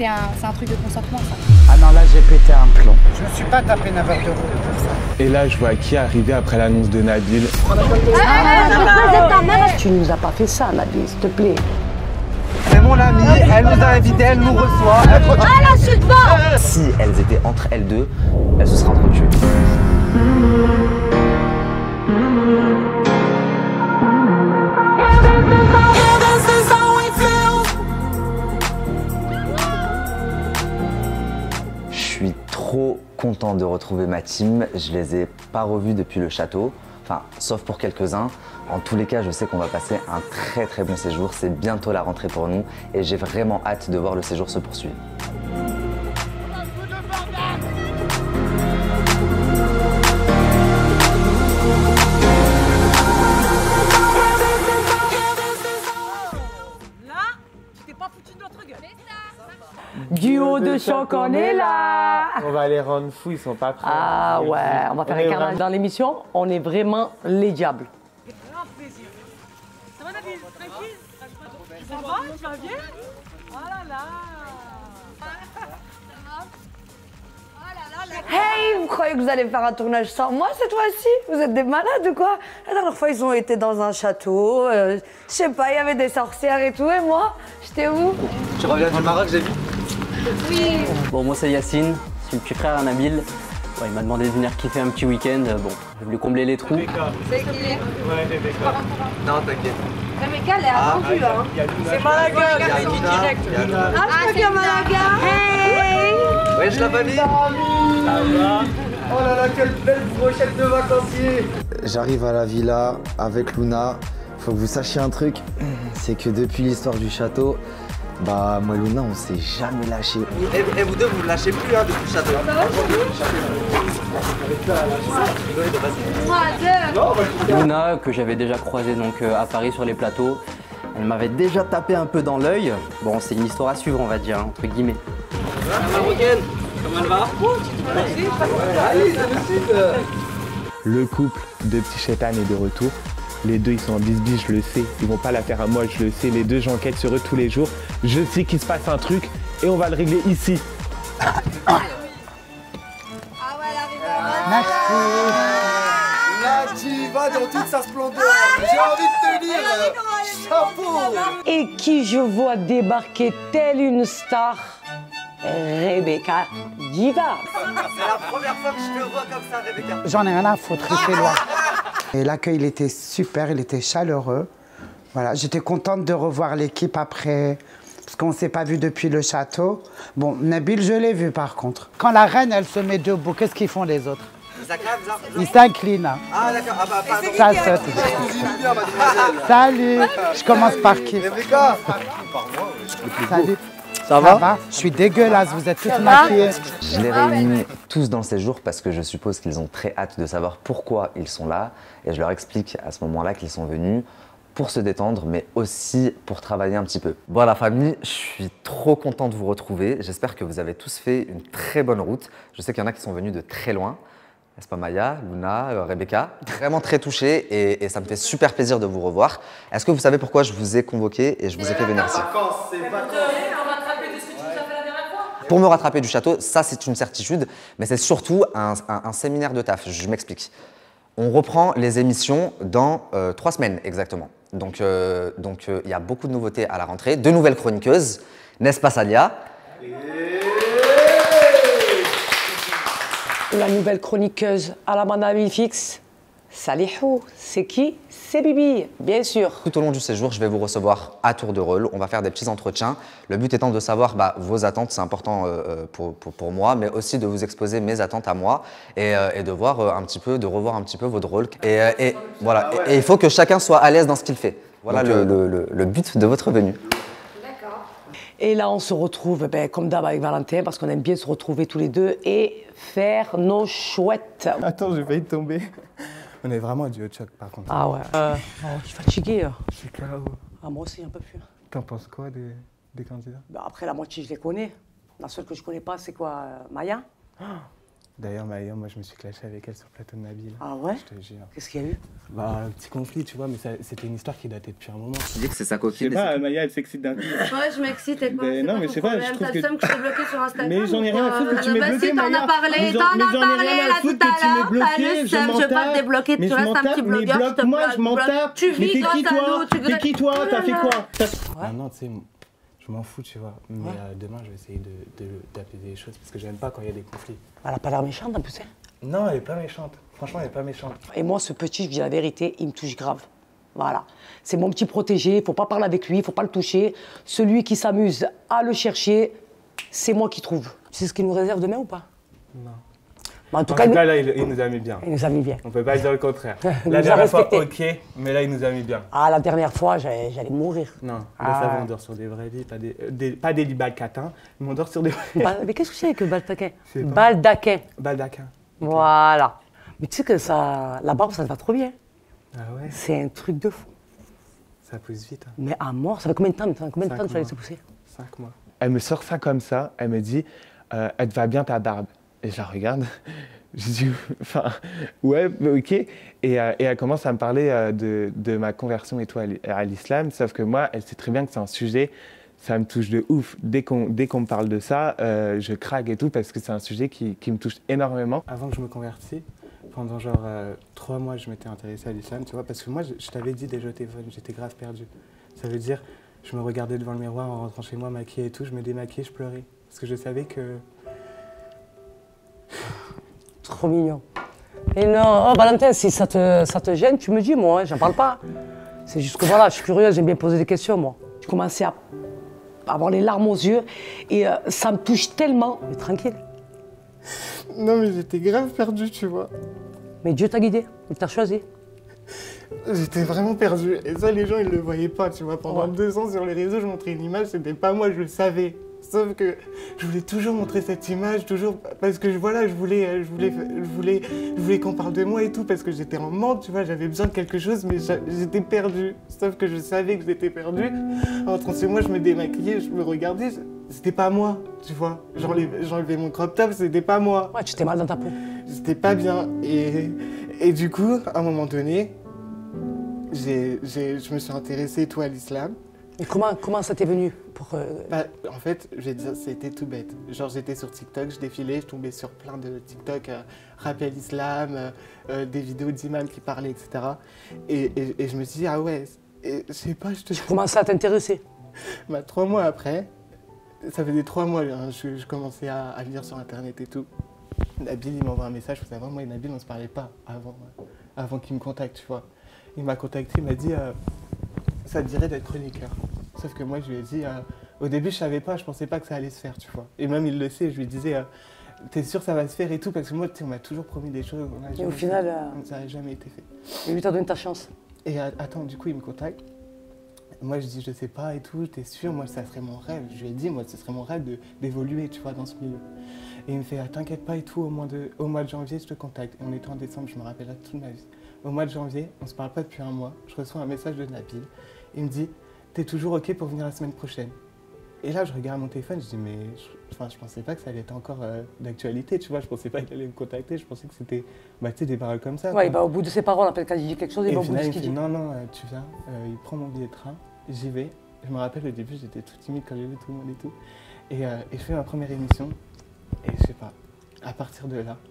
c'est un truc de consentement, ça. Ah non, là, j'ai pété un plomb. Je me suis pas tapé 9 heures de route pour ça. Et là, je vois qui arriver après l'annonce de Nabil. Tu nous as pas fait ça, Nabil, s'il te plaît. C'est mon amie, elle nous a invités, elle nous reçoit. Ah, l'insulte pas! Si elles étaient entre elles deux, elles se seraient entretuées. Je suis trop content de retrouver ma team. Je les ai pas revus depuis le château, enfin, sauf pour quelques-uns. En tous les cas, je sais qu'on va passer un très bon séjour. C'est bientôt la rentrée pour nous et j'ai vraiment hâte de voir le séjour se poursuivre. Duo de choc, on est là! On va les rendre fous, ils sont pas prêts. Ah ouais, on va faire un carnage. Dans l'émission, on est vraiment les diables. Un plaisir. Ça va Nabil? Tranquille? Ça va? Tu vas bien? Oh là là! Hey, vous croyez que vous allez faire un tournage sans moi cette fois-ci? Vous êtes des malades ou quoi? La dernière fois, ils ont été dans un château. Je sais pas, il y avait des sorcières et tout. Et moi, j'étais où? Tu reviens du Maroc, j'ai vu? Oui. Bon, moi c'est Yacine, je suis le petit frère à Nabil. Ouais, il m'a demandé de venir kiffer un petit week-end. Bon, je voulais combler les trous. C'est qui? Ouais, Rebecca. Non, t'inquiète. Rebecca, elle est attendue, hein. C'est Malaga, c'est tout direct. Ah, je suis à Malaga. Hey! Wesh la famille! Oh là là, quelle belle brochette de vacancier! J'arrive à la villa avec Luna. Faut que vous sachiez un truc, c'est que depuis l'histoire du château, bah moi Luna on s'est jamais lâché. Et vous deux vous ne lâchez plus hein, depuis le château. Luna, que j'avais déjà croisée donc, à Paris sur les plateaux, elle m'avait déjà tapé un peu dans l'œil. Bon, c'est une histoire à suivre, on va dire, hein, entre guillemets. Marocaine, comment elle va? Le couple de Petit Chétan est de retour. Les deux, ils sont en bisbis, je le sais. Ils vont pas la faire à moi, je le sais. Les deux, j'enquête sur eux tous les jours. Je sais qu'il se passe un truc et on va le régler ici. Merci. Là, tu vas dans toute sa splendeur. J'ai envie de te dire, chapeau. Et qui je vois débarquer telle une star? Rebecca Diva. C'est la première fois que je te vois comme ça, Rebecca. J'en ai rien à foutre, c'est loin. Et l'accueil, il était super, il était chaleureux. Voilà, j'étais contente de revoir l'équipe après, parce qu'on ne s'est pas vu depuis le château. Bon, Nabil, je l'ai vu par contre. Quand la reine, elle se met debout, qu'est-ce qu'ils font les autres? Ils s'inclinent. Hein. Ah d'accord, ah bah pardon. Ça saute. Salut, je commence par qui? Rebecca. Salut. Ça va? Je suis dégueulasse, vous êtes tous maquillés. Je les réunis tous dans le séjour parce que je suppose qu'ils ont très hâte de savoir pourquoi ils sont là. Et je leur explique à ce moment-là qu'ils sont venus pour se détendre, mais aussi pour travailler un petit peu. Bon, la famille, je suis trop content de vous retrouver. J'espère que vous avez tous fait une très bonne route. Je sais qu'il y en a qui sont venus de très loin. N'est-ce pas Maya, Luna, Rebecca? Vraiment très touché et ça me fait super plaisir de vous revoir. Est-ce que vous savez pourquoi je vous ai convoqué et je vous ai fait venir ici? Pour me rattraper du château, ça c'est une certitude, mais c'est surtout un séminaire de taf, je m'explique. On reprend les émissions dans 3 semaines exactement. Donc il y a beaucoup de nouveautés à la rentrée, de nouvelles chroniqueuses, n'est-ce pas Salia? La nouvelle chroniqueuse à la madame fixe. Salihou, c'est qui? C'est Bibi, bien sûr. Tout au long du séjour, je vais vous recevoir à tour de rôle. On va faire des petits entretiens. Le but étant de savoir vos attentes, c'est important pour moi, mais aussi de vous exposer mes attentes à moi et de voir un petit peu, de revoir un petit peu votre rôle. Et voilà. Et il faut que chacun soit à l'aise dans ce qu'il fait. Voilà le but de votre venue. Et là, on se retrouve, comme d'hab avec Valentin, parce qu'on aime bien se retrouver tous les deux et faire nos chouettes. Attends, j'ai failli tomber. On est vraiment du choc par contre. Ah ouais. Je suis fatigué. Je suis KO. Ah, moi aussi, un peu plus. T'en penses quoi des candidats? Après, la moitié, je les connais. La seule que je connais pas, c'est quoi? Maya? D'ailleurs, Maïa, moi, je me suis clashé avec elle sur le plateau de Nabil. Ah ouais? Je te jure. Qu'est-ce qu'il y a eu? Bah, un petit conflit, tu vois, mais c'était une histoire qui datait depuis un moment. Tu dis que c'est sa Je copine. sais pas, Maïa, elle s'excite d'un coup. Ouais, je m'excite et quoi? Mais non, mais je sais pas, je trouve T'as que... le seum que je t'ai bloqué sur Instagram. Mais j'en ai rien à foutre que tu m'aies bloqué, Si, t'en Maïa. as parlé, Mais t'en j'en ai as rien parlé à là foutre tout à que tu m'aies l'heure. bloqué, T'as le je seum, m'en je vais pas tape. te débloquer, Mais tu je restes m'en un petit tape, mais blogueur, je te bloque-moi, bloque. je m'en tape. Tu Mais vis t'es grâce qui, à toi? nous, tu T'es qui, toi? T'as fait quoi? Ouais. Maintenant, tu sais, je m'en fous, tu vois. Mais demain, je vais essayer d'apaiser les choses parce que j'aime pas quand il y a des conflits. Elle a pas l'air méchante en plus, hein? Non, elle est pas méchante. Franchement, elle est pas méchante. Et moi, ce petit, je dis la vérité, il me touche grave. Voilà. C'est mon petit protégé, il faut pas parler avec lui, il faut pas le toucher. Celui qui s'amuse à le chercher, c'est moi qui trouve. Tu sais ce qu'il nous réserve demain ou pas? Non. Bah, en tout En cas, tout cas, là, il nous a mis bien. il nous a mis bien. On peut pas dire le contraire. Il La nous a dernière fois, respecté. ok, mais là, il nous a mis bien. Ah, la dernière fois, j'allais mourir. Non, Ah. là, ça va, on dort sur des vrais lits, pas des lits balcatins, mais on dort sur des vrais Mais qu'est-ce que c'est que baldaquin? Je sais pas. Baldaquin. baldaquins. Voilà. Mais tu sais que ça, la barbe, ça te va trop bien. Ah ouais, C'est un truc de fou. ça pousse vite. Hein. Mais à mort, ça fait combien de temps? Combien de temps 5 tu vas mois. laisser pousser? 5 mois. Elle me sort ça comme ça, elle me dit, elle te va bien ta barbe. Et je la regarde, je dis, enfin, ouais, ok. Et elle commence à me parler de ma conversion et tout à l'islam, sauf que moi, elle sait très bien que c'est un sujet, ça me touche de ouf. Dès qu'on me parle de ça, je craque et tout, parce que c'est un sujet qui me touche énormément. Avant que je me convertisse, pendant genre 3 mois, je m'étais intéressé à l'islam, tu vois, parce que moi, je t'avais dit déjà au téléphone, j'étais grave perdu. Ça veut dire, je me regardais devant le miroir en rentrant chez moi, maquillée et tout, je me démaquillais, je pleurais. Parce que je savais que... Trop mignon. Et non, oh Valentin, si ça te gêne, tu me dis, moi, hein, j'en parle pas. C'est juste que voilà, je suis curieuse, j'aime bien poser des questions, moi. Je commençais à avoir les larmes aux yeux et ça me touche tellement. Mais tranquille. Non mais j'étais grave perdu, tu vois. Mais Dieu t'a guidé, il t'a choisi. J'étais vraiment perdu. Et ça, les gens, ils le voyaient pas, tu vois. Pendant 2 ans sur les réseaux, je montrais une image, c'était pas moi, je le savais. Sauf que je voulais toujours montrer cette image, toujours parce que voilà, je voulais qu'on parle de moi et tout, parce que j'étais en manque, tu vois, j'avais besoin de quelque chose, mais j'étais perdu. Sauf que je savais que j'étais perdu. En rentrant chez moi, je me démaquillais, je me regardais, c'était pas moi, tu vois. J'enlevais mon crop top, c'était pas moi. Ouais, tu t'es mal dans ta peau. J'étais pas bien. Et du coup, à un moment donné, je me suis intéressé tout à l'islam. Et comment ça t'est venu pour, Bah, en fait, je vais te dire, c'était tout bête. Genre, j'étais sur TikTok, je défilais, je tombais sur plein de TikTok, rappel islam, des vidéos d'imams qui parlaient, etc. Et je me suis dit, ah ouais, et, je sais pas, je te... Tu commençais à t'intéresser. Bah, 3 mois après, ça faisait 3 mois, hein, je commençais à lire sur Internet et tout. Nabil, il m'envoie un message, faut savoir, moi et Nabil, on se parlait pas avant qu'il me contacte, tu vois. Il m'a contacté, il m'a dit, ça te dirait d'être chroniqueur. Sauf que moi, je lui ai dit, au début, je savais pas, je pensais pas que ça allait se faire, tu vois. Et même, il le sait, je lui disais, t'es sûr que ça va se faire et tout, parce que moi, tu sais, on m'a toujours promis des choses. Et au final, ça n'a jamais été fait. Et lui t'a donné ta chance. Et attends, du coup, il me contacte. Moi, je dis, je sais pas et tout, t'es sûr? Moi, ça serait mon rêve. Je lui ai dit, moi, ce serait mon rêve d'évoluer, tu vois, dans ce milieu. Et il me fait, t'inquiète pas et tout, au mois de janvier, je te contacte. Et on était en décembre, je me rappellerai toute ma vie. Au mois de janvier, on se parle pas depuis 1 mois, je reçois un message de Nabil. Il me dit, t'es toujours OK pour venir la semaine prochaine? Et là, je regarde mon téléphone, je dis, mais je pensais pas que ça allait être encore d'actualité, tu vois. Je pensais pas qu'il allait me contacter, je pensais que c'était des paroles comme ça. Ouais, il va au bout de ses paroles, après, quand il dit quelque chose, il va au bout de ce qu'il dit. Non, tu viens, il prend mon billet de train, j'y vais. Je me rappelle, au début, j'étais tout timide quand j'ai vu tout le monde et tout. Et je fais ma première émission, et je sais pas, à partir de là,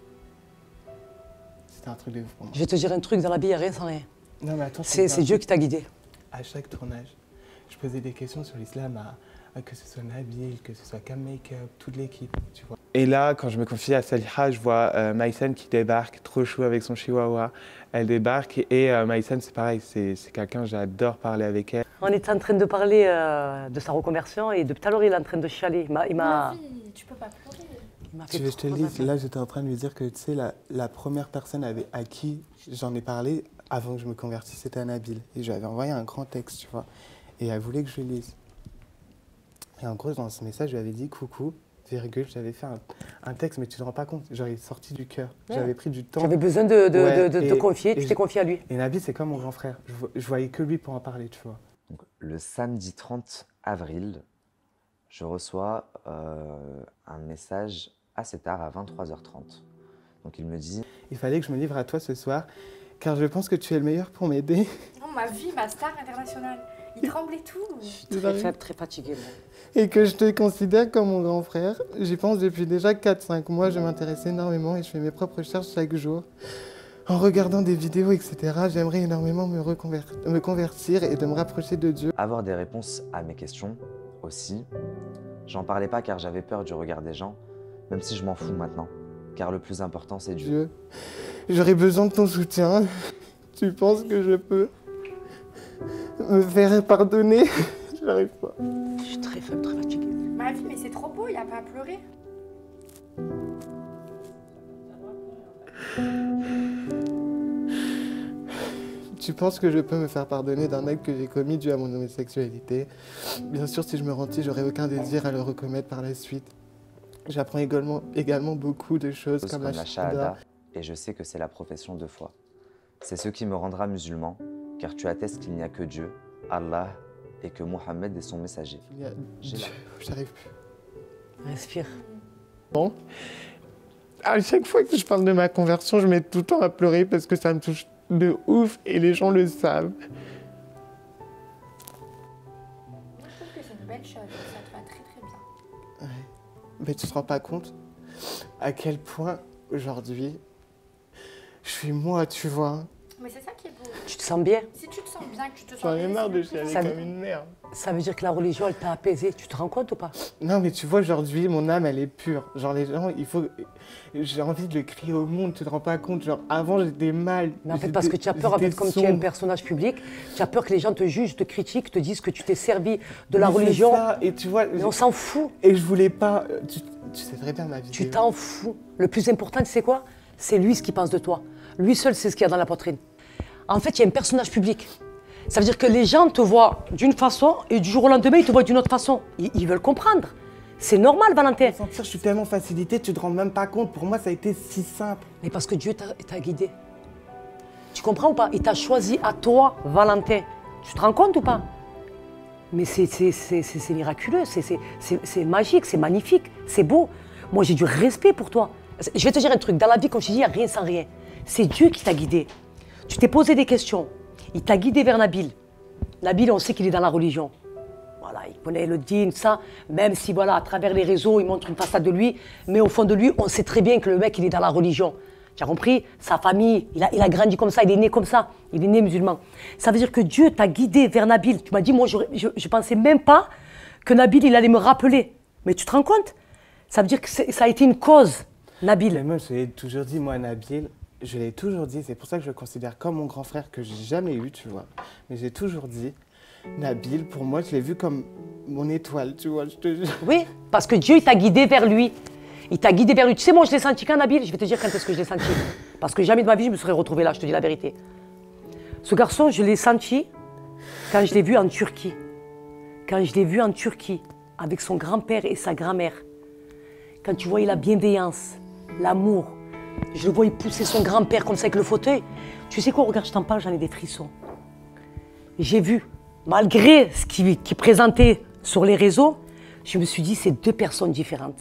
c'était un truc de ouf pour moi. Je vais te dire un truc, dans la vie, il n'y a rien sans rien. Non, mais attends, c'est Dieu qui t'a guidé. À chaque tournage, je posais des questions sur l'islam à que ce soit Nabil, que ce soit Cam Makeup, toute l'équipe, tu vois. Et là, quand je me confie à Saliha, je vois Maïsen qui débarque, trop chou avec son chihuahua. Elle débarque et Maïsen, c'est pareil, c'est quelqu'un, j'adore parler avec elle. On était en train de parler de sa reconversion et depuis tout à l'heure, il est en train de chialer. Il m'a... Tu peux pas pleurer. Tu veux que je te le dise, là j'étais en train de lui dire que tu sais, la première personne à qui j'en ai parlé avant que je me convertisse, c'était Nabil. Et je lui avais envoyé un grand texte, tu vois. Et elle voulait que je le lise. Et en gros, dans ce message, je lui avais dit coucou, virgule, j'avais fait un texte, mais tu te rends pas compte, j'avais sorti du cœur. Ouais. J'avais pris du temps. J'avais besoin de te confier, tu t'es confié à lui. Et Nabil, c'est comme mon grand frère. Je voyais que lui pour en parler, tu vois. Donc, le samedi 30 avril, je reçois un message assez tard, à 23h30. Donc il me dit « Il fallait que je me livre à toi ce soir, car je pense que tu es le meilleur pour m'aider. » Oh, ma vie, ma star internationale. Il tremble et tout. Je suis très faible, très fatiguée. Et que je te considère comme mon grand frère. J'y pense depuis déjà 4-5 mois, je m'intéresse énormément et je fais mes propres recherches chaque jour. En regardant des vidéos, etc., j'aimerais énormément me convertir et de me rapprocher de Dieu. avoir des réponses à mes questions aussi. J'en parlais pas car j'avais peur du regard des gens, même si je m'en fous maintenant, car le plus important c'est Dieu. J'aurais besoin de ton soutien. Tu penses que je peux me faire pardonner? J'arrive pas. Je suis très faible, très fatiguée. Ma vie, mais c'est trop beau, il n'y a pas à pleurer. Tu penses que je peux me faire pardonner d'un acte que j'ai commis dû à mon homosexualité? Bien sûr, si je me rentis, j'aurais aucun désir à le recommettre par la suite. J'apprends également beaucoup de choses comme la shahada. Et je sais que c'est la profession de foi. C'est ce qui me rendra musulman, car tu attestes qu'il n'y a que Dieu, Allah, et que Mohammed est son messager. J'arrive plus. Respire. Bon. À chaque fois que je parle de ma conversion, je mets tout le temps à pleurer parce que ça me touche de ouf et les gens le savent. Je trouve que c'est une belle chose, ça te va très très bien. Ouais. Mais tu te rends pas compte à quel point aujourd'hui je suis moi, tu vois. Mais c'est ça qui est beau. Tu te sens bien? Si tu te sens bien, que tu te sens J'en ai bien, marre c'est de le plus chialer important. comme une merde. Ça veut dire que la religion, elle t'a apaisé. Tu te rends compte ou pas? Non, mais tu vois, aujourd'hui, mon âme, elle est pure. Genre, les gens, j'ai envie de le crier au monde, tu te rends pas compte. Genre, avant, j'étais mal. Mais en fait, parce que tu as peur, en fait, comme tu es un personnage public, tu as peur que les gens te jugent, te critiquent, te disent que tu t'es servi de la religion. Ça, et tu vois, mais on s'en fout. Et je voulais pas. Tu sais très bien ma vidéo. Tu t'en fous. Le plus important, tu sais quoi? C'est lui ce qu'il pense de toi. Lui seul, c'est ce qu'il y a dans la poitrine. En fait, il y a un personnage public. Ça veut dire que les gens te voient d'une façon et du jour au lendemain, ils te voient d'une autre façon. Ils veulent comprendre. C'est normal, Valentin. Je suis tellement facilité, tu te rends même pas compte. Pour moi, ça a été si simple. Mais parce que Dieu t'a guidé. Tu comprends ou pas? Il t'a choisi à toi, Valentin. Tu te rends compte ou pas? Mais c'est miraculeux, c'est magique, c'est magnifique, c'est beau. Moi, j'ai du respect pour toi. Je vais te dire un truc. Dans la vie, comme je te dis, il n'y a rien sans rien. C'est Dieu qui t'a guidé. Tu t'es posé des questions. Il t'a guidé vers Nabil. Nabil, on sait qu'il est dans la religion. Voilà, il connaît le dîn, ça. Même si, voilà, à travers les réseaux, il montre une façade de lui. Mais au fond de lui, on sait très bien que le mec, il est dans la religion. Tu as compris? Sa famille, il a grandi comme ça, il est né comme ça. Il est né musulman. Ça veut dire que Dieu t'a guidé vers Nabil. Tu m'as dit, moi, je pensais même pas que Nabil, il allait me rappeler. Mais tu te rends compte? Ça veut dire que ça a été une cause, Nabil. Mais moi, je l'ai toujours dit, moi, Nabil, je l'ai toujours dit. C'est pour ça que je le considère comme mon grand frère que j'ai jamais eu, tu vois. Mais j'ai toujours dit, Nabil, pour moi, je l'ai vu comme mon étoile, tu vois, je te jure. Oui, parce que Dieu, il t'a guidé vers lui. Il t'a guidé vers lui. Tu sais, moi, je l'ai senti quand, Nabil? Je vais te dire quand est-ce que je l'ai senti. Parce que jamais de ma vie, je me serais retrouvée là, je te dis la vérité. Ce garçon, je l'ai senti quand je l'ai vu en Turquie. Quand je l'ai vu en Turquie, avec son grand-père et sa grand-mère. Quand tu voyais la bienveillance, l'amour. Je le voyais pousser son grand-père comme ça avec le fauteuil. Tu sais quoi, regarde, je t'en parle, j'en ai des frissons. J'ai vu, malgré ce qu'il présentait sur les réseaux, je me suis dit, c'est deux personnes différentes.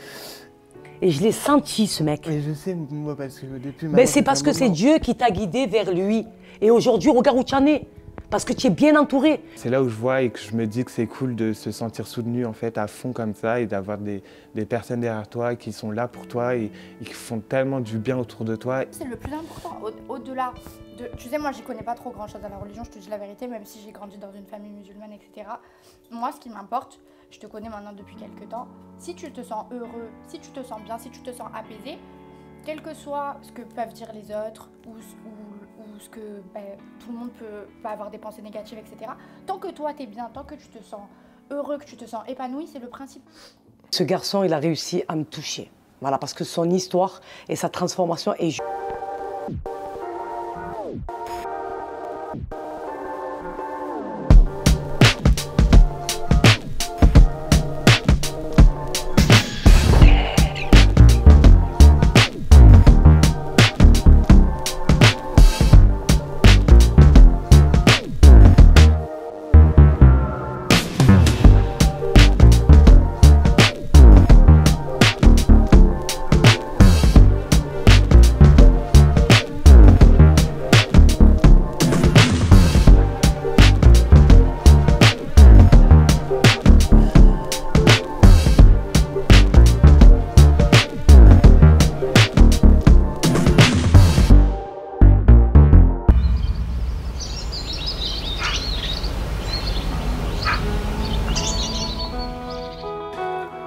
Et je l'ai senti, ce mec. Mais je sais, moi, parce que depuis... Mais c'est parce que c'est Dieu qui t'a guidé vers lui. Et aujourd'hui, regarde où tu en es. Parce que tu es bien entouré. C'est là où je vois et que je me dis que c'est cool de se sentir soutenu en fait à fond comme ça et d'avoir des personnes derrière toi qui sont là pour toi et qui font tellement du bien autour de toi. C'est le plus important, au-delà de... Tu sais, moi, j'y connais pas trop grand-chose à la religion, je te dis la vérité, même si j'ai grandi dans une famille musulmane, etc. Moi, ce qui m'importe, je te connais maintenant depuis quelques temps, si tu te sens heureux, si tu te sens bien, si tu te sens apaisé, quel que soit ce que peuvent dire les autres ou ce que tout le monde peut avoir des pensées négatives, etc. Tant que toi, t'es bien, tant que tu te sens heureux, que tu te sens épanoui, c'est le principe. Ce garçon, il a réussi à me toucher. Voilà, parce que son histoire et sa transformation est...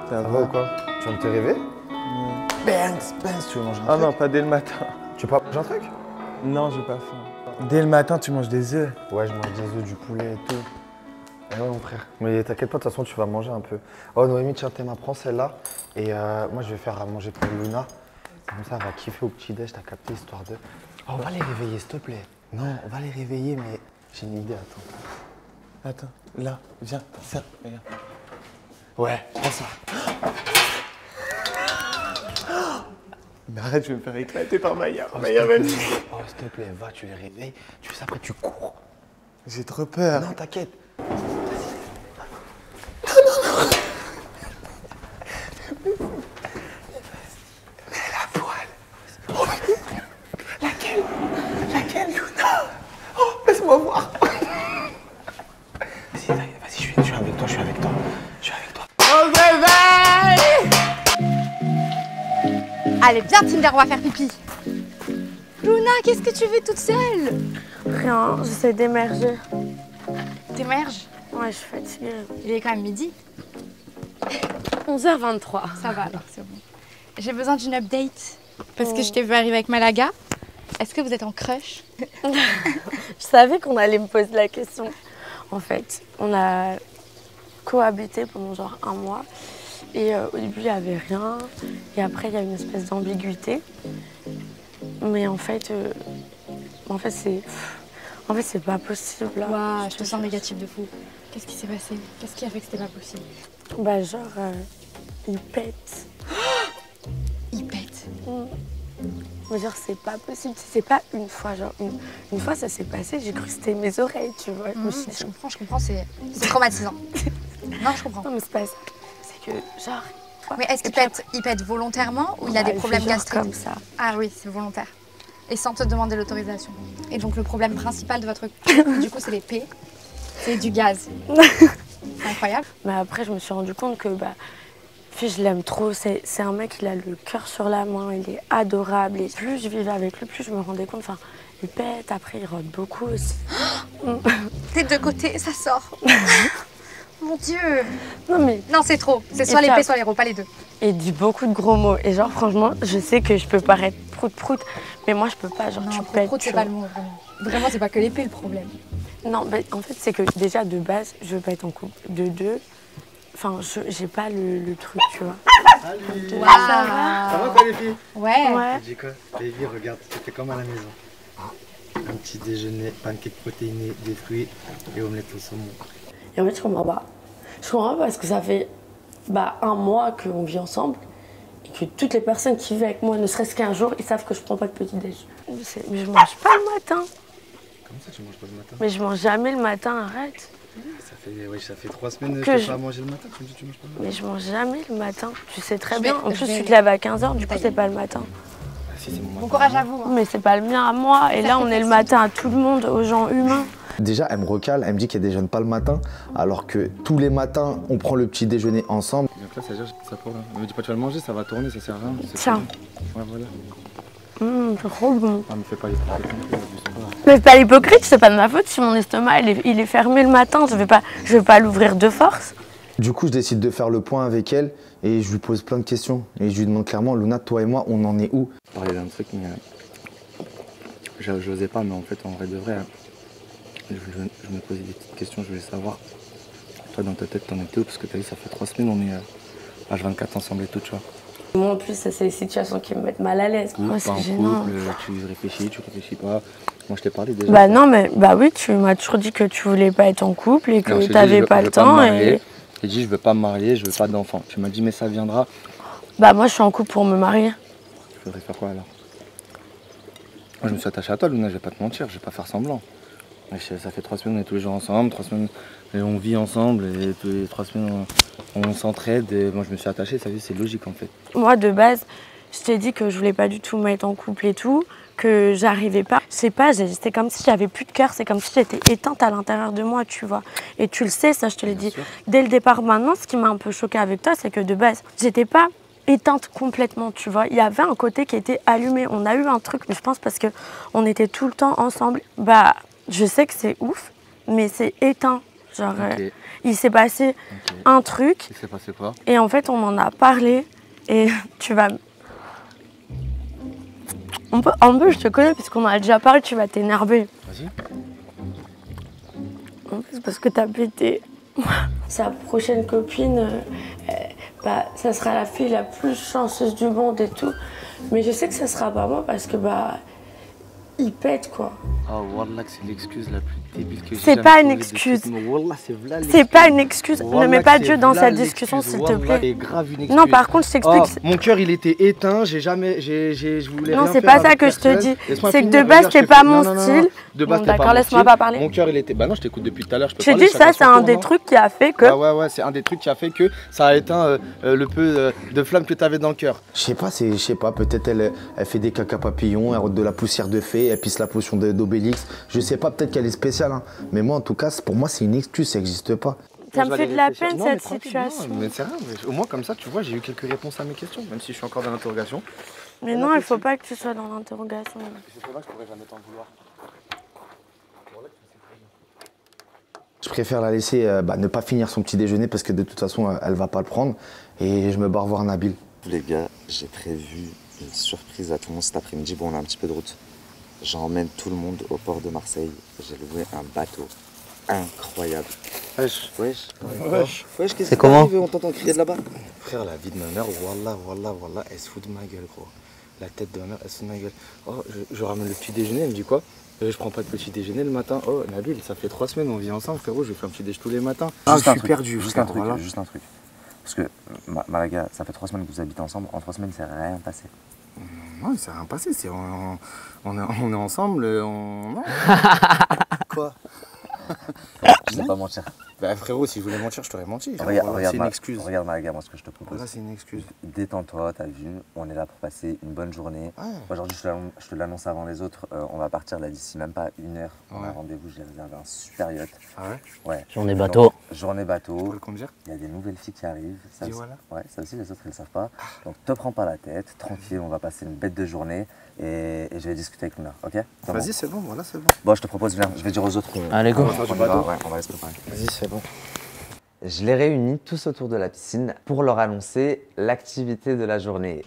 Ça Ça va ou quoi? Tu viens de te réveiller? Banks, tu veux manger un Ah truc? non, pas dès le matin. Tu veux pas manger un truc? Non, j'ai pas faim. Dès le matin, tu manges des œufs. Ouais, je mange des œufs, du poulet et tout. Eh ouais, mon frère. Mais t'inquiète pas, de toute façon, tu vas manger un peu. Oh, Noémie, tiens, t'es ma, prends celle-là. Et moi, je vais faire à manger pour Luna. Comme ça, elle va kiffer au petit-déj, t'as capté, histoire de... Oh, on va les réveiller, s'il te plaît. Non, on va les réveiller, mais j'ai une idée, attends. Attends, là, viens, ça, regarde. Ouais, prends ça. Mais arrête, je vais me faire éclater par Maya. Oh, Maya, vas-y. Oh, s'il te plaît, va, tu les réveilles. Tu fais ça, après, tu cours. J'ai trop peur. Non, t'inquiète. Laquelle, Luna? Oh, laisse-moi voir. Vas-y, je suis avec toi, je suis avec toi. Je suis avec toi. On se réveille. Allez, viens Tinder, on va faire pipi. Luna, qu'est-ce que tu veux toute seule? Rien, j'essaie d'émerger. T'émerges? Ouais, je suis fatiguée. Il est quand même midi. 11h23. Ça va alors, c'est bon. J'ai besoin d'une update parce que je t'ai vu arriver avec Malaga. Est-ce que vous êtes en crush? Je savais qu'on allait me poser la question. En fait, on a cohabité pendant genre 1 mois. Et au début, il n'y avait rien. Et après, il y a une espèce d'ambiguïté. Mais en fait c'est pas possible. Là. Waouh, je te sens négative de fou. Qu'est-ce qui s'est passé? Qu'est-ce qui a fait que c'était pas possible? Bah genre, il pète. Il pète. Mais genre, c'est pas possible. C'est pas une fois. Genre, une fois, ça s'est passé, j'ai cru que c'était mes oreilles, tu vois. Je comprends, c'est traumatisant. Non, je comprends. Non, mais c'est pas ça. C'est que, genre... Mais est-ce qu'il pète volontairement ou il a des problèmes gastriques? Comme ça. Ah oui, c'est volontaire. Et sans te demander l'autorisation. Et donc le problème principal de votre couple, du coup, c'est les P, c'est du gaz. C'est incroyable. Mais après, je me suis rendu compte que je l'aime trop. C'est un mec, il a le cœur sur la main, il est adorable. Et plus je vivais avec lui, plus je me rendais compte. Enfin, il pète, après, il rôde beaucoup aussi. Des deux côtés, ça sort. Mon Dieu. Non, c'est trop. C'est soit les P, soit les rôles, pas les deux. Et il dit beaucoup de gros mots. Et genre, franchement, je sais que je peux paraître prout-prout, mais moi, je peux pas. Genre, tu pètes. Prout, c'est pas le mot, vraiment. Vraiment, c'est pas que l'épée le problème. Non, mais en fait, c'est que déjà, de base, je veux pas être en couple. De deux, enfin, j'ai pas le truc, tu vois. Salut. Wow. Ça va quoi les filles? Ouais. Tu dis quoi? Baby, regarde, c'était comme à la maison. Un petit déjeuner, pancakes protéinés, des fruits et omelette au saumon. Et en fait, je comprends pas. Je comprends pas parce que ça fait 1 mois qu'on vit ensemble et que toutes les personnes qui vivent avec moi, ne serait-ce qu'un jour, ils savent que je prends pas de petit-déj. Mais je mange pas le matin. Comment ça, tu manges pas le matin? Mais je mange jamais le matin, arrête. Ça fait 3 semaines que je peux pas manger le matin, tu me dis tu manges pas le matin. Mais je mange jamais le matin, tu sais très bien. En plus, tu te lèves à 15h, du coup, c'est pas le matin. Si, c'est mon matin. Bon courage à vous. Mais c'est pas le mien à moi. Et là, on est le matin à tout le monde, aux gens humains. Déjà, elle me recale, elle me dit qu'elle déjeune pas le matin, alors que tous les matins, on prend le petit déjeuner ensemble. Donc là, ça gère ça pour là. Ne me dis pas tu vas le manger, ça va tourner, ça sert à rien. Tiens. Ouais, voilà. C'est trop bon. Ah, mais fais pas l'hypocrite. Mais pas l'hypocrite, c'est pas de ma faute si mon estomac il est fermé le matin. Je vais pas l'ouvrir de force. Du coup, je décide de faire le point avec elle et je lui pose plein de questions. Et je lui demande clairement, Luna, toi et moi, on en est où? Je parlais d'un truc, mais j'osais pas, mais en fait, en vrai de vrai, je me posais des petites questions, je voulais savoir. Toi, dans ta tête, t'en étais où? Parce que t'as vu, ça fait 3 semaines, on est H24 ensemble et tout, tu vois. Moi, en plus, ça, c'est des situations qui me mettent mal à l'aise. Moi, c'est en gênant. couple, tu réfléchis pas. Moi, je t'ai parlé déjà. Bah non, mais oui, tu m'as toujours dit que tu voulais pas être en couple et que t'avais pas le temps. J'ai dit, je veux pas me marier, je veux pas d'enfant. Tu m'as dit, mais ça viendra. Bah moi, je suis en couple pour me marier. Je voudrais faire quoi alors? Moi, je me suis attaché à toi, Luna, je vais pas te mentir, je vais pas faire semblant. Ça fait 3 semaines, on est tous les jours ensemble, 3 semaines, et on vit ensemble, et tous les 3 semaines, on s'entraide. Et moi, je me suis attaché, ça c'est logique en fait. Moi, de base, je t'ai dit que je voulais pas du tout me mettre en couple et tout, que j'arrivais pas. Je sais pas, c'était comme si j'avais plus de cœur, c'est comme si j'étais éteinte à l'intérieur de moi, tu vois. Et tu le sais, ça, je te l'ai dit dès le départ. Maintenant, ce qui m'a un peu choquée avec toi, c'est que de base, j'étais pas éteinte complètement, tu vois. Il y avait un côté qui était allumé. On a eu un truc, mais je pense parce que on était tout le temps ensemble. Bah, je sais que c'est ouf, mais c'est éteint. Genre, Ok. il s'est passé un truc. Il s'est passé quoi? Et en fait, on en a parlé. Et tu vas... Un peu, je te connais, puisqu'on en a déjà parlé, tu vas t'énerver. Vas-y. En fait, c'est parce que t'as pété. Sa prochaine copine, bah, ça sera la fille la plus chanceuse du monde et tout. Mais je sais que ça sera pas moi parce que, bah, il pète, quoi. Oh, Wallah, que c'est l'excuse la plus débile que j'ai C'est jamais pas une trouvée de excuse. toute ma- Wallah, c'est v'là C'est l'excuse. pas une excuse. Ne Wallah, mets pas que Dieu c'est dans v'là cette discussion, l'excuse. s'il te Wallah, plaît. c'est grave une excuse. Non, par contre, je t'explique. Oh, mon cœur, il était éteint. J'ai jamais. Je voulais Non, rien c'est faire pas ça avec que je te personne. dis. Laisse-moi C'est que finir, de base, regarde, t'es je te pas fais- mon non, non, non, style. De base, Bon, t'es pas d'accord, mon laisse-moi style. pas parler. Mon cœur, il était. Bah non, je t'écoute depuis tout à l'heure. Je peux Je te parler, dis, ça, chacun c'est son un tour, des non trucs qui a fait que. Ouais, c'est un des trucs qui a fait que ça a éteint le peu de flamme que t'avais dans le cœur. Je sais pas, peut-être elle fait des caca papillons, elle rôde de la poussière de fée, elle pisse la potion d'Obélix. Je sais pas, peut-être qu'elle est spéciale, hein. Mais moi, en tout cas, pour moi, c'est une excuse, ça n'existe pas. Ça me fait de la peine, Non, mais cette tranquille, situation. non, mais c'est rien, mais au moins comme ça, tu vois, j'ai eu quelques réponses à mes questions, même si je suis encore dans l'interrogation. Mais non, il faut pas que tu sois dans l'interrogation. C'est pas que je pourrais jamais t'en vouloir. Je préfère la laisser ne pas finir son petit déjeuner parce que de toute façon, elle va pas le prendre. Et je me barre voir Nabil. Les gars, j'ai prévu une surprise à tout le monde cet après-midi. Bon, on a un petit peu de route. J'emmène tout le monde au port de Marseille. J'ai loué un bateau incroyable. Wesh. Wesh, qu'est-ce qui C'est comment t'arrive? On t'entend crier de là-bas. Frère, la vie de ma mère, wallah, elle se fout de ma gueule, gros. La tête de ma mère, elle se fout de ma gueule. Oh, je ramène le petit déjeuner, elle me dit quoi? Je prends pas de petit déjeuner le matin. Oh, Nabil, ça fait 3 semaines, on vit ensemble, frérot, je fais un petit déj tous les matins. Ah, je suis perdu, juste frère, un truc, voilà. juste un truc. Parce que, Malaga, ça fait 3 semaines que vous habitez ensemble. En 3 semaines, c'est rien passé. Non, il s'est rien passé, on est ensemble, non. Quoi? Je sais pas mentir. Bah frérot, si je voulais mentir, je t'aurais menti. Regarde, c'est une excuse. Regarde Malaga, moi ce que je te propose. Là, c'est une excuse. Détends-toi, t'as vu, on est là pour passer une bonne journée. Ouais. Aujourd'hui, je te l'annonce avant les autres, on va partir là d'ici même pas 1 heure. On a Ouais. rendez-vous, j'ai réservé un super yacht. Ah ouais? Ouais. Journée bateau. Journée bateau. Tu peux le conduire? Il y a des nouvelles filles qui arrivent. Ça Dis aussi, voilà. ouais, ça aussi, les autres, ils le savent pas. Donc, te prends pas la tête, tranquille, on va passer une bête de journée et je vais discuter avec Luna, ok? C'est Vas-y, bon. c'est bon, voilà, c'est bon. Bon, je te propose, viens, je vais dire aux autres qu'on Allez, go. on y va, ouais, on va aller se préparer. Vas-y, c'est bon. Je les réunis tous autour de la piscine pour leur annoncer l'activité de la journée.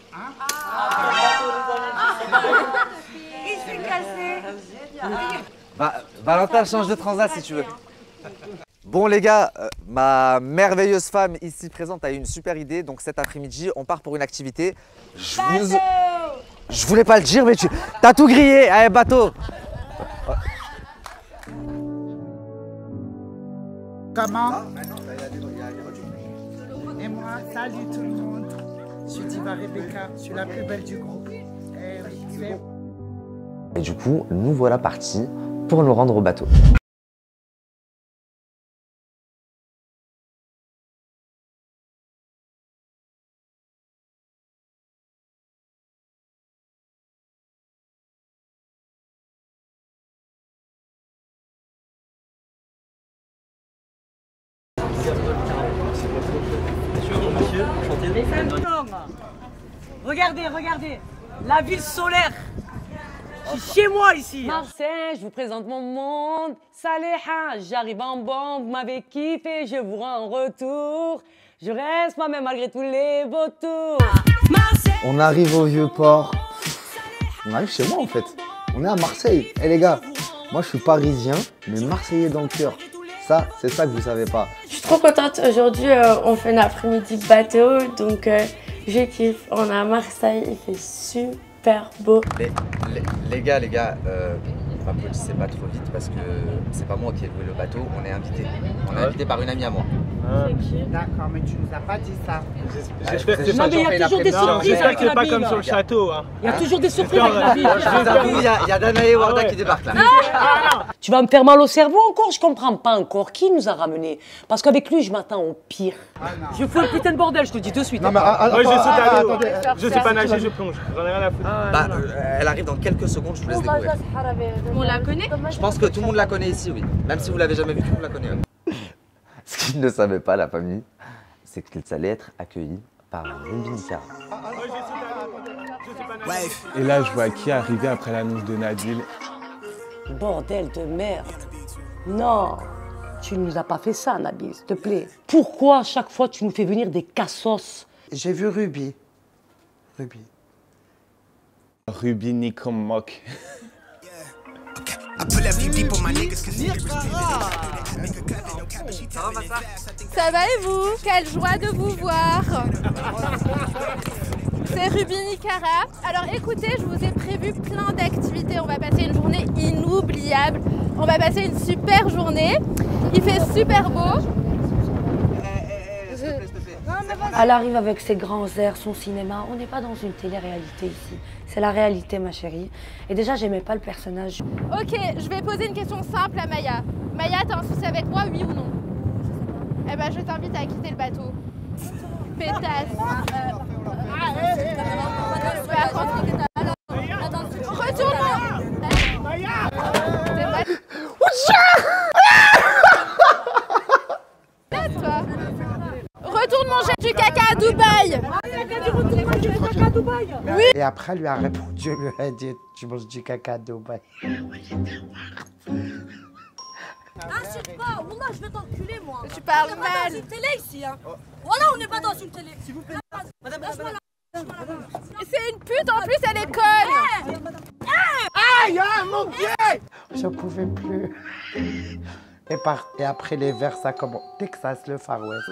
Valentin, change de transat si tu veux. Bon les gars, ma merveilleuse femme ici présente a eu une super idée. Donc cet après-midi, on part pour une activité. Je voulais pas le dire, mais t'as tout grillé. Allez, bateau. Comment? Et moi, salut tout le monde. Je suis Diva Rebecca, je suis la plus belle du groupe. Eh oui, c'est... Et du coup, nous voilà partis pour nous rendre au bateau. Regardez, regardez, la ville solaire. Je suis chez moi ici. Marseille, je vous présente mon monde. Saléha, j'arrive en bombe, vous m'avez kiffé, je vous rends en retour. Je reste moi-même malgré tous les beaux tours. On arrive au Vieux-Port. On arrive chez moi, en fait. On est à Marseille. Eh les gars, moi, je suis parisien, mais marseillais dans le cœur. Ça, c'est ça que vous savez pas. Je suis trop contente. Aujourd'hui, on fait un après-midi bateau, donc je kiffe. On est à Marseille, il fait super beau. Les gars, m'applaudissez pas trop vite parce que c'est pas moi qui ai loué le bateau, on est invité. On est invité par une amie à moi. D'accord, mais tu nous as pas dit ça. J'espère que c'est Non, mais il y a toujours des surprises avec la pas comme ville. sur le château. Hein. Il y a toujours des surprises avec la ville. Je vous avoue, il y a Danae et Warda qui débarquent là. Tu vas me faire mal au cerveau encore? Je comprends pas encore. Qui nous a ramenés? Parce qu'avec lui, je m'attends au pire. Je fous un putain de bordel, je te dis de suite. Non, mais Moi je saute à l'eau. attendez. Je sais pas nager, je plonge. J'en ai rien à foutre. Bah, elle arrive dans quelques secondes, je vous laisse découvrir. On la connaît? Je pense que tout le monde la connaît ici, oui. Même si vous l'avez jamais vue, tout le monde la connaît. Ouais. Ce qu'ils ne savaient pas, la famille, c'est qu'ils allaient être accueillis par Rubinica. Et là, je vois qui arriver après l'annonce de Nabil. Bordel de merde. Non. Tu nous as pas fait ça, Nabil, s'il te plaît. Pourquoi à chaque fois tu nous fais venir des cassos? J'ai vu Ruby. Ruby. Ruby Nikomok. Ça va et vous? Quelle joie de vous voir. C'est Ruby Nicara. Alors écoutez, je vous ai prévu plein d'activités. On va passer une journée inoubliable. On va passer une super journée. Il fait super beau. Elle arrive avec ses grands airs, son cinéma. On n'est pas dans une télé-réalité ici. C'est la réalité, ma chérie. Et déjà, j'aimais pas le personnage. Ok, je vais poser une question simple à Maya. Maya, t'as un souci avec moi, oui ou non? Eh ben, je t'invite à quitter le bateau. Pétasse. Retourne-moi. Retourne manger du caca à Dubaï. Oui. Et après, elle lui a répondu, elle lui a dit, tu manges du caca à Dubaï. Insulte pas, Wallah, je vais t'enculer moi. Tu parles mal. On n'est pas dans une télé ici. Hein. Voilà, on n'est pas dans une télé. S'il vous plaît. Madame. C'est une pute, en plus elle est conne. Aïe, mon pied. Je pouvais plus. Et après les vers, ça commence. Texas, le Far West.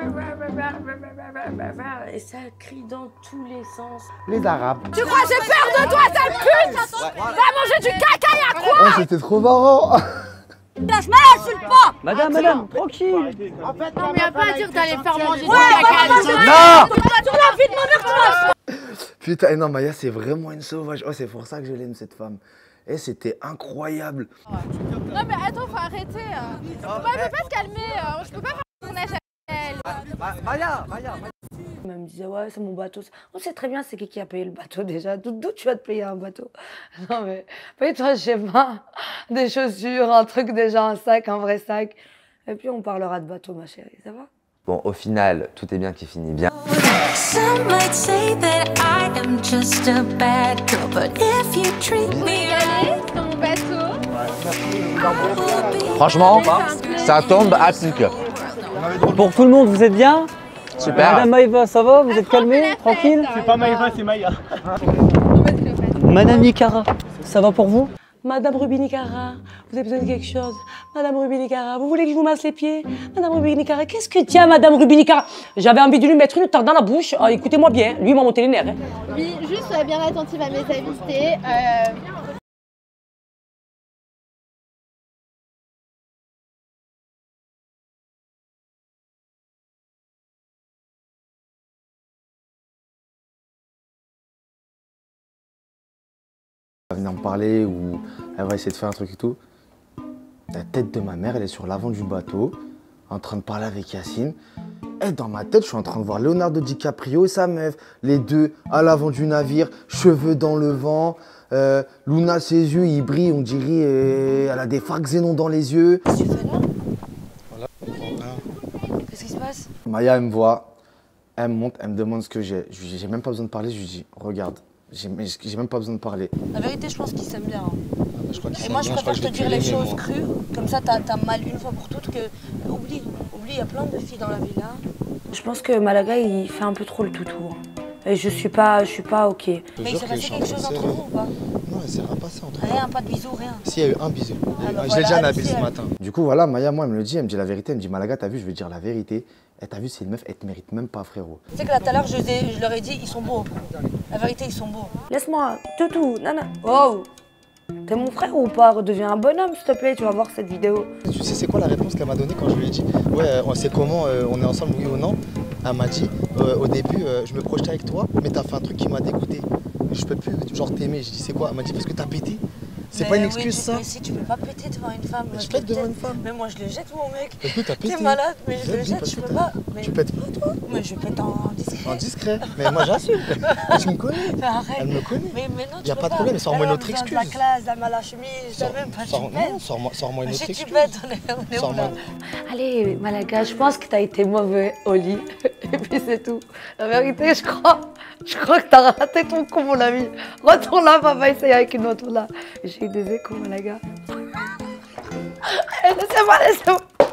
Et ça crie dans tous les sens. Les Arabes. Tu crois que j'ai peur de toi, sale pute? Va manger du caca, y'a quoi? Oh, c'était trop marrant. Lâche, m'insulte pas. Madame, tranquille. En fait, non, mais y'a pas à dire d'aller faire manger du caca. Non. Sur la vie de mon mère, Putain, non, Maya, c'est vraiment une sauvage. Oh, c'est pour ça que je l'aime, cette femme. Et c'était incroyable. Non, mais attends, faut arrêter. Elle peut pas se calmer. Je peux pas faire un tournage avec elle. Maya. Elle me disait, ouais, c'est mon bateau. On sait très bien c'est qui a payé le bateau déjà. D'où tu vas te payer un bateau? Non, mais paye-toi, je sais pas, des chaussures, un truc déjà, un sac, un vrai sac. Et puis on parlera de bateau, ma chérie, ça va? Bon, au final, tout est bien qui finit bien. Some might say that I am just a bad girl, but if you treat me right, dans mon bateau. Franchement, ça tombe à pic. Pour tout le monde, vous êtes bien? Super. Madame Maïva, ça va? Vous êtes calmée? Tranquille? C'est pas Maïva, c'est Maya. Madame Nicara, ça va pour vous? Madame Ruby Nicara, vous avez besoin de quelque chose? Madame Ruby Nicara, vous voulez que je vous masse les pieds? Madame Ruby Nicara, qu'est-ce que tiens, Madame Ruby Nicara? J'avais envie de lui mettre une tarte dans la bouche. Écoutez-moi bien, lui m'a monté les nerfs. Hein. Oui, juste sois bien attentive à mes invités. Elle va venir me parler ou elle va essayer de faire un truc et tout. La tête de ma mère, elle est sur l'avant du bateau, en train de parler avec Yacine. Et dans ma tête, je suis en train de voir Leonardo DiCaprio et sa meuf. Les deux à l'avant du navire, cheveux dans le vent. Luna, ses yeux, ils brillent, on dirait elle a des phares xénon dans les yeux. Qu'est-ce que tu fais là? Voilà. Qu'est-ce qui se passe? Maya, elle me voit, elle me monte, elle me demande ce que j'ai. J'ai même pas besoin de parler, je lui dis, regarde. J'ai même pas besoin de parler. La vérité, je pense qu'ils s'aiment bien. Hein. Je crois Et moi, je préfère te dire les choses crues. Comme ça, t'as mal une fois pour toutes que... Oublie, il y a plein de filles dans la villa. Je pense que Malaga, il fait un peu trop le toutou. Et je suis pas ok. Mais il s'est passé quelque chose entre vous ou pas? Non, il s'est rien passé entre nous. Rien, pas de bisous, rien. Si, il y a eu un bisou. Je l'ai dit à Nabil ce matin. Du coup, voilà, Maya, moi, elle me le dit, elle me dit la vérité. Elle me dit, Malaga, t'as vu, je vais te dire la vérité. Et t'as vu, c'est une meuf, elle te mérite même pas, frérot. Tu sais que là, tout à l'heure, je leur ai dit, ils sont beaux. La vérité, ils sont beaux. Laisse-moi, toutou, nana. Oh! T'es mon frère ou pas? Redeviens un bonhomme, s'il te plaît, tu vas voir cette vidéo. Tu sais, c'est quoi la réponse qu'elle m'a donnée quand je lui ai dit, ouais, c'est comment, on est ensemble, oui ou non? Elle m'a dit, au début, je me projetais avec toi, mais t'as fait un truc qui m'a dégoûté. Je peux plus, genre, t'aimer. Je dis, c'est quoi? Elle m'a dit, parce que t'as pété. C'est pas une excuse, ça? Mais si tu peux pas péter devant une femme. Je pète devant une femme. Mais moi, je le jette, mon mec. Parce que t'as pété. T'es malade, mais je le jette, je peux pas. Mais... Tu pètes pas, toi? Mais je pète en discret. En discret? Mais moi, j'assume. Tu me connais. Mais arrête. Elle me connaît. Mais non, tu y a pas de problème, mais sors-moi une autre excuse. La classe, elle m'a la chemise, t'as même pas Non, sors-moi une autre excuse. Si tu pètes, on est où là? Allez, Malaga, je pense que t'as été mauvais au lit. Et puis c'est tout. La vérité, je crois que t'as raté ton coup, mon ami. Retourne là, papa, essaye avec une autre là. J'ai eu des échos, Malaga. Laissez-moi.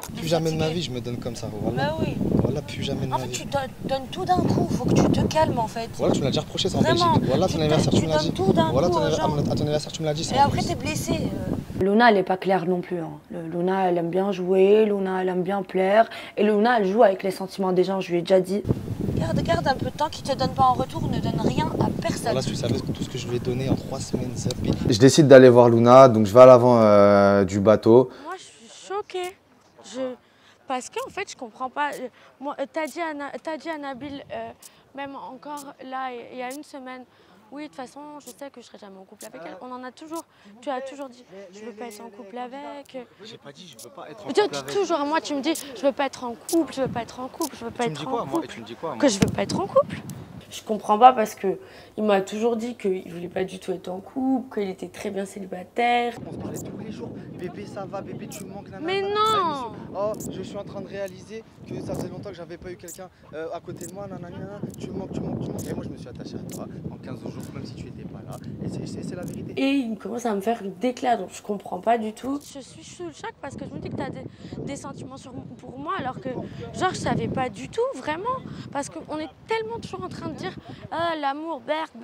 Plus jamais de ma vie, je me donne comme ça. Voilà. Bah oui. Voilà, plus jamais de ma En fait, vie. tu donnes tout d'un coup. Faut que tu te calmes en fait. Voilà, tu me l'as déjà reproché ça en Vraiment, Belgique. Voilà, ton anniversaire, tu me l'as dit. donnes tout d'un Voilà, coup aux gens. à ton anniversaire, tu me l'as dit. ça, Et en après, plus. t'es blessée. Luna, elle est pas claire non plus. Hein. Luna, elle aime bien jouer. Luna, elle aime bien plaire. Et Luna, elle joue avec les sentiments des gens. Je lui ai déjà dit. Garde un peu de temps qui te donne pas en retour. Ne donne rien à personne. Voilà, si tu savais tout ce que je lui ai donné en 3 semaines, ça pique. Je décide d'aller voir Luna, donc je vais à l'avant du bateau. Moi, je suis choquée. Parce qu'en fait, je comprends pas. Moi, t'as dit à Nabil, même encore là, il y a une semaine, oui, de toute façon, je sais que je serai jamais en couple avec elle. On en a toujours. Tu as toujours dit, je veux pas être en couple avec. J'ai pas dit, je veux pas être en couple avec. Toujours, moi, tu me dis, je veux pas être en couple, je veux pas être en couple, je veux pas être en couple. Tu me dis quoi, moi Que je veux pas être en couple. Je comprends pas parce que il m'a toujours dit qu'il voulait pas du tout être en couple, qu'il était très bien célibataire. On se parlait tous les jours. Bébé, ça va, bébé, tu me manques. Nanana. Mais non. Oh, je suis en train de réaliser que ça faisait longtemps que j'avais pas eu quelqu'un à côté de moi. Nanana. Tu me manques. Et moi, je me suis attaché à toi en 15 jours, même si tu étais pas là. Et c'est la vérité. Et il commence à me faire des déclats, donc je comprends pas du tout. Je suis sous le choc parce que je me dis que t'as des sentiments pour moi, alors que genre je savais pas du tout, vraiment. Parce qu'on est tellement toujours en train de dire l'amour,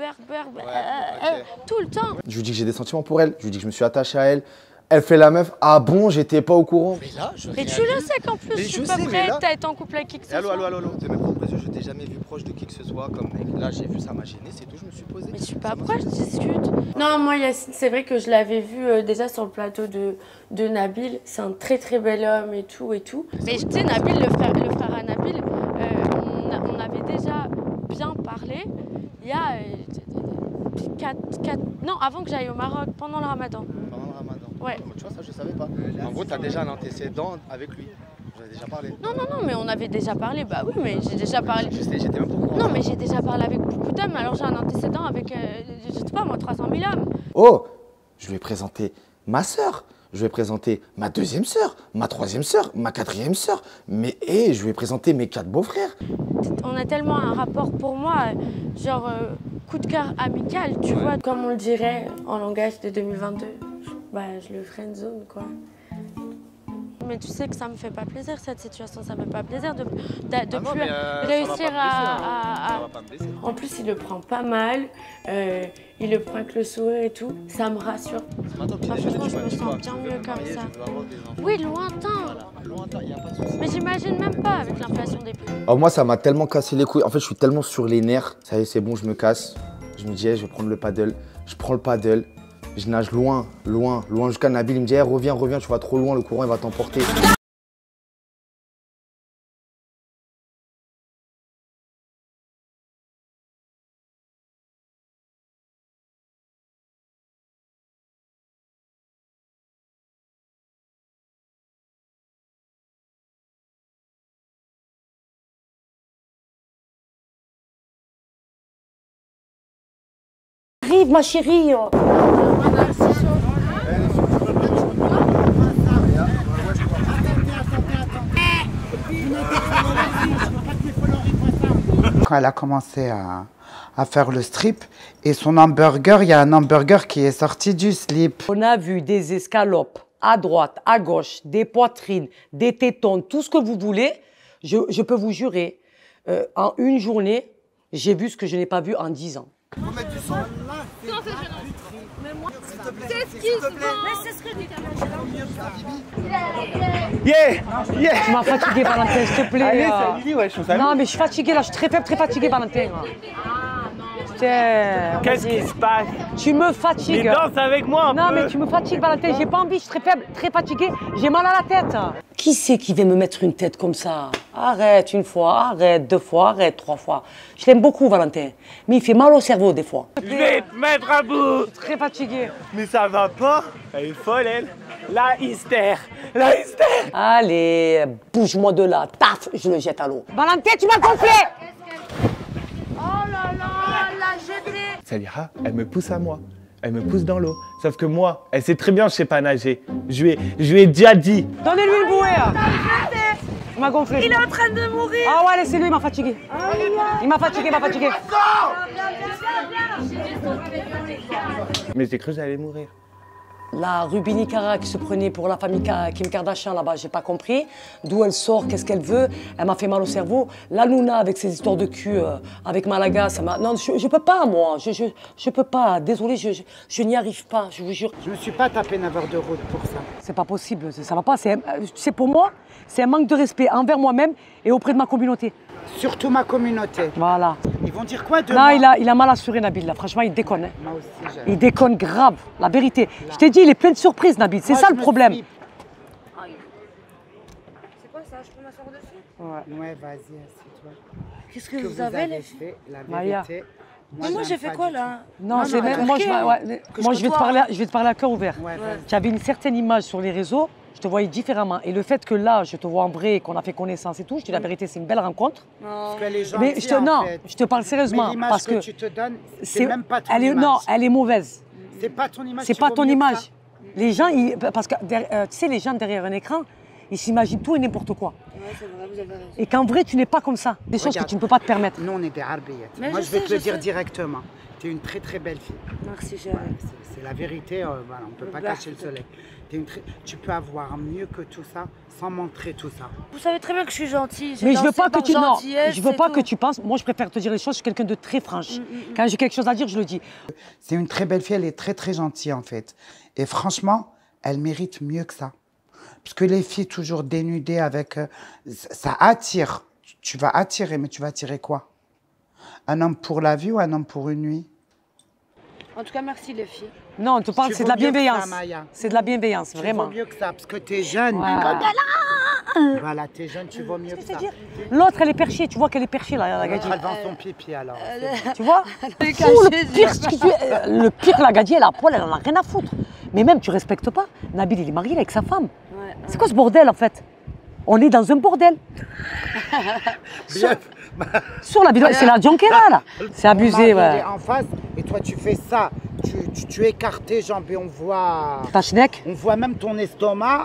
tout le temps. Je lui dis que j'ai des sentiments pour elle, je lui dis que je me suis attaché à elle. Elle fait la meuf, ah bon, j'étais pas au courant. Mais là, Et tu le sais qu'en plus, je suis pas prête à être en couple avec qui que ce soit. Allô, de mes propres yeux, je t'ai jamais vu proche de qui que ce soit comme mec. Là, j'ai vu, ça m'a gêné, c'est tout, je me suis posé. Mais je suis pas proche, je discute. Non, moi, Yacine, c'est vrai que je l'avais vu déjà sur le plateau de Nabil. C'est un très très bel homme et tout et tout. Mais tu sais, Nabil, le frère à Nabil, on avait déjà bien parlé il y a 4... Non, avant que j'aille au Maroc, pendant le Ramadan. Pendant le Ramadan. Ouais. Tu vois, ça, je savais pas. En gros, t'as déjà un antécédent avec lui. J'en ai déjà parlé. Non, mais on avait déjà parlé. Bah oui, mais j'ai déjà parlé. J'étais même pas au courant. Non, mais j'ai déjà parlé avec beaucoup d'hommes. Alors j'ai un antécédent avec, je sais pas moi, 300 000 hommes. Oh, je lui ai présenté ma sœur. Je lui ai présenté ma deuxième sœur, ma troisième sœur, ma quatrième sœur. Mais je lui ai présenté mes 4 beaux-frères. On a tellement un rapport pour moi, genre coup de cœur amical, tu vois, comme on le dirait en langage de 2022. Je le friendzone, quoi. Mais tu sais que ça me fait pas plaisir, cette situation, ça me fait pas plaisir de plus réussir à... En plus, il le prend pas mal, il le prend avec le sourire et tout, ça me rassure. Franchement, je me sens bien mieux comme ça. Oui, lointain. Mais j'imagine même pas avec l'inflation des prix. Oh, moi, ça m'a tellement cassé les couilles. En fait, je suis tellement sur les nerfs. Ça y est, c'est bon, je me casse. Je me dis, je vais prendre le paddle. Je prends le paddle. Je nage loin jusqu'à Nabil. Il me dit, reviens, tu vas trop loin, le courant, il va t'emporter. Arrive, ma chérie. Quand elle a commencé à faire le strip, et son hamburger, il y a un hamburger qui est sorti du slip. On a vu des escalopes à droite, à gauche, des poitrines, des tétons, tout ce que vous voulez. Je peux vous jurer, en une journée, j'ai vu ce que je n'ai pas vu en 10 ans. Faut mettre du son. Non, c'est gênant. Mais moi, s'il te plaît. C'est ce qui se passe. Mais c'est ce que dit Yeah. Tu m'as fatigué, Valentin, s'il te plaît. Allez, salut, ouais, je suis Non, mais je suis fatiguée là, je suis très faible, très fatiguée, Valentin. Putain. Qu'est-ce qui se passe? Tu me fatigues. Mais danse avec moi un peu. Non, mais tu me fatigues, Valentin. J'ai pas envie, je suis très faible, très fatiguée. J'ai mal à la tête. Qui c'est qui veut me mettre une tête comme ça? Arrête une fois, arrête 2 fois, arrête 3 fois. Je l'aime beaucoup, Valentin. Mais il fait mal au cerveau des fois. Je vais te mettre à bout. Je suis très fatiguée. Mais ça va pas. Elle est folle, elle. La hystère. Allez, bouge-moi de là. Taf, je le jette à l'eau. Valentin, tu m'as gonflé. Oh là là, la jetée. Saliha, elle me pousse à moi. Elle me pousse dans l'eau. Sauf que moi, elle sait très bien que je sais pas nager. Je lui ai déjà dit. Donnez-lui une bouée. Il m'a gonflé. Il est en train de mourir. Ah ouais, laissez-lui, il m'a fatigué. Il m'a fatigué, Mais j'ai cru que j'allais mourir. La Ruby Nicara qui se prenait pour la famille Kim Kardashian là-bas, j'ai pas compris. D'où elle sort, qu'est-ce qu'elle veut. Elle m'a fait mal au cerveau. La Luna avec ses histoires de cul avec Malaga, ça m'a... Non, je peux pas moi, je peux pas. Désolée, je n'y arrive pas, je vous jure. Je me suis pas tapé 9 heures de route pour ça. C'est pas possible, ça va pas. C'est pour moi, c'est un manque de respect envers moi-même et auprès de ma communauté. Surtout ma communauté. Voilà. Ils vont dire quoi de Non, moi? il a mal assuré Nabil, là. Franchement, il déconne. Hein. Moi aussi, Il déconne grave, la vérité. Je t'ai dit, il est plein de surprises, Nabil. C'est ça le problème. C'est quoi ça? Je peux m'asseoir dessus? Ouais, vas-y, assieds-toi. Qu'est-ce que vous avez, les filles? fait, la Maya. vérité. Mais moi, j'ai fait quoi, là? Non, c'est même... Moi, je vais te parler à cœur ouvert. Tu avais une certaine image sur les réseaux. Je te voyais différemment. Et le fait que là, je te vois en vrai, qu'on a fait connaissance et tout, je te dis la vérité, c'est une belle rencontre. Parce qu'elle est Mais gentille, en fait. je te parle sérieusement. Mais l'image parce que tu te donnes, c'est même pas ton elle image. Non, elle est mauvaise. C'est pas ton image. C'est tu pas vaux ton mieux que image. ça. Les gens, parce que tu sais, les gens derrière un écran, ils s'imaginent tout et n'importe quoi. Ouais, c'est vrai, vous avez raison. Et qu'en vrai, tu n'es pas comme ça. Des choses que tu ne peux pas te permettre. Nous, on est des arbeillettes. Mais Moi, je je vais sais, te le je dire sais. directement. Tu es une très très belle fille. Merci, chérie. C'est la vérité, voilà, on ne peut pas cacher le soleil. Tu peux avoir mieux que tout ça sans montrer tout ça. Vous savez très bien que je suis gentille. Mais je veux pas que tu je veux pas que tu penses. Moi, je préfère te dire les choses. Je suis quelqu'un de très franche. Quand j'ai quelque chose à dire, je le dis. C'est une très belle fille. Elle est très très gentille en fait. Et franchement, elle mérite mieux que ça. Parce que les filles toujours dénudées avec, ça attire. Tu vas attirer, mais tu vas attirer quoi? Un homme pour la vie ou un homme pour une nuit? En tout cas, merci les filles. Non, on te parle, c'est de la bienveillance. C'est de la bienveillance, vraiment. Tu vaux mieux que ça, parce que t'es jeune. Ouais. Voilà, t'es jeune, tu vaux mieux que ça. L'autre, elle est perchée. Tu vois qu'elle est perchée, la gadie. Elle vend son pipi, alors. Tu vois? Le pire, la gadie, elle a à poil, elle en a rien à foutre. Mais même, tu respectes pas. Nabil, il est marié avec sa femme. C'est quoi ce bordel, en fait? On est dans un bordel. Sur la vidéo, c'est la Junquera, là. C'est abusé, ouais. Elle est en face, et toi, tu fais ça. Tu écartes tes jambes et on voit... Ta schneck. On voit même ton estomac.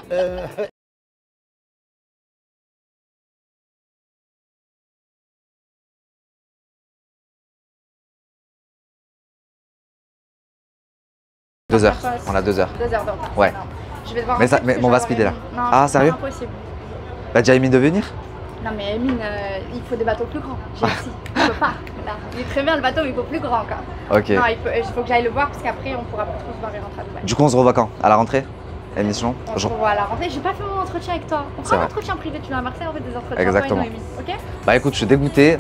Deux heures. On a 2 heures. 2 heures de retard. Ouais. Je vais devoir Mais rentrer parce on que va j'ai speeder là. Emine. Non, Ah, sérieux? c'est impossible. Bah, déjà Emine de venir? Non mais Emine, il faut des bateaux plus grands. J'ai aussi. Je peux pas. Là. Il est très bien le bateau, mais il faut plus grand encore. Ok. Non, il faut que j'aille le voir parce qu'après on pourra plus trop se voir et rentrer à Dubaï. Du coup, on se revoit quand? À la rentrée? Émission? On se revoit à la rentrée. J'ai pas fait mon entretien avec toi. On fera un entretien privé. Tu vas à Marseille, on fait des entretiens. Exactement. Toi et Noémie, ok? Bah écoute, je suis dégoûté.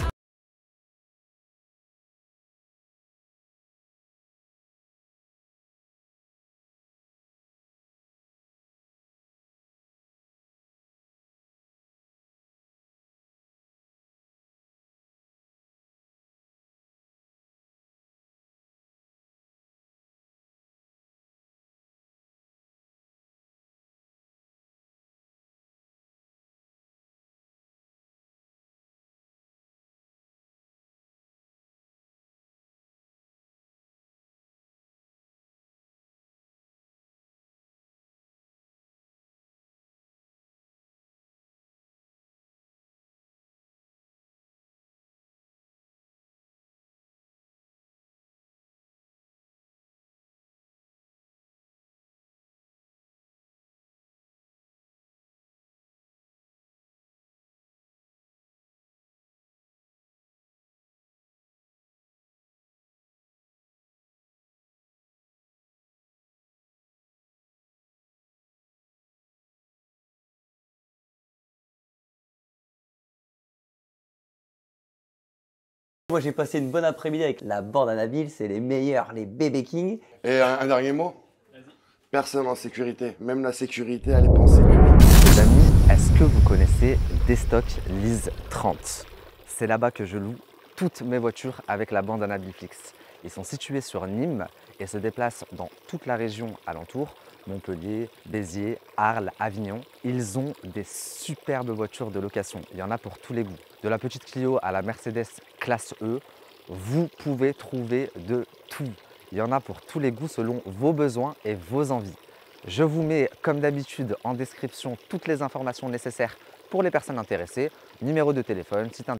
Moi j'ai passé une bonne après-midi avec la bande à Nabil, c'est les meilleurs, les bébés kings. Et un dernier mot? Personne en sécurité, même la sécurité elle est pas en sécurité. Les amis, est-ce que vous connaissez Destock Lease 30? C'est là-bas que je loue toutes mes voitures avec la bande à Nabilflix. Ils sont situés sur Nîmes et se déplacent dans toute la région alentour, Montpellier, Béziers, Arles, Avignon. Ils ont des superbes voitures de location. Il y en a pour tous les goûts. De la petite Clio à la Mercedes classe E, vous pouvez trouver de tout. Il y en a pour tous les goûts selon vos besoins et vos envies. Je vous mets comme d'habitude en description toutes les informations nécessaires pour les personnes intéressées, numéro de téléphone, site internet.